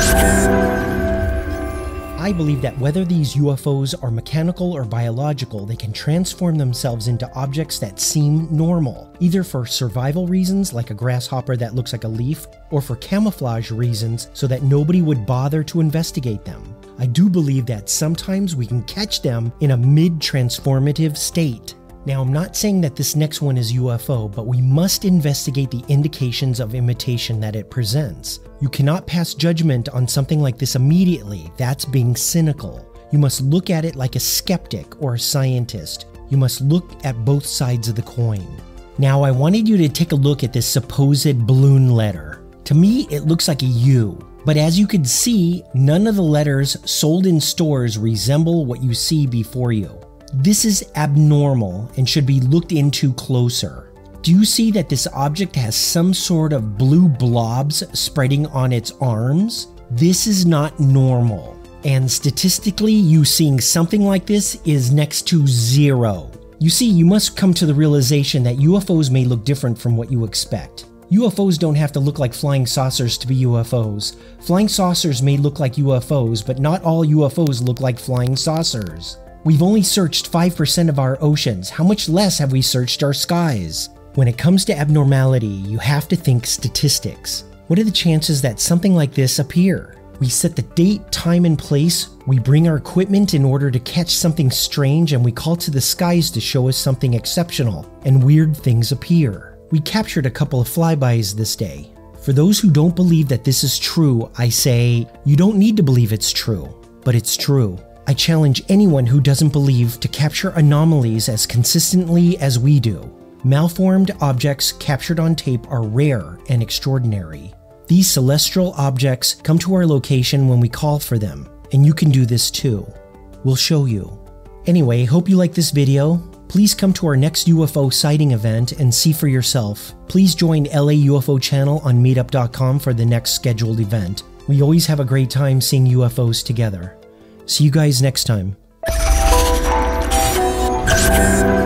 I believe that whether these UFOs are mechanical or biological, they can transform themselves into objects that seem normal, either for survival reasons like a grasshopper that looks like a leaf, or for camouflage reasons so that nobody would bother to investigate them. I do believe that sometimes we can catch them in a mid-transformative state. Now, I'm not saying that this next one is UFO, but we must investigate the indications of imitation that it presents. You cannot pass judgment on something like this immediately. That's being cynical. You must look at it like a skeptic or a scientist. You must look at both sides of the coin. Now, I wanted you to take a look at this supposed balloon letter. To me, it looks like a U. But as you can see, none of the letters sold in stores resemble what you see before you. This is abnormal and should be looked into closer. Do you see that this object has some sort of blue blobs spreading on its arms? This is not normal. And statistically, you seeing something like this is next to zero. You see, you must come to the realization that UFOs may look different from what you expect. UFOs don't have to look like flying saucers to be UFOs. Flying saucers may look like UFOs, but not all UFOs look like flying saucers. We've only searched 5% of our oceans. How much less have we searched our skies? When it comes to abnormality, you have to think statistics. What are the chances that something like this appear? We set the date, time, and place. We bring our equipment in order to catch something strange, and we call to the skies to show us something exceptional, and weird things appear. We captured a couple of flybys this day. For those who don't believe that this is true, I say, you don't need to believe it's true, but it's true. I challenge anyone who doesn't believe to capture anomalies as consistently as we do. Malformed objects captured on tape are rare and extraordinary. These celestial objects come to our location when we call for them, and you can do this too. We'll show you. Anyway, hope you like this video. Please come to our next UFO sighting event and see for yourself. Please join LA UFO channel on meetup.com for the next scheduled event. We always have a great time seeing UFOs together. See you guys next time.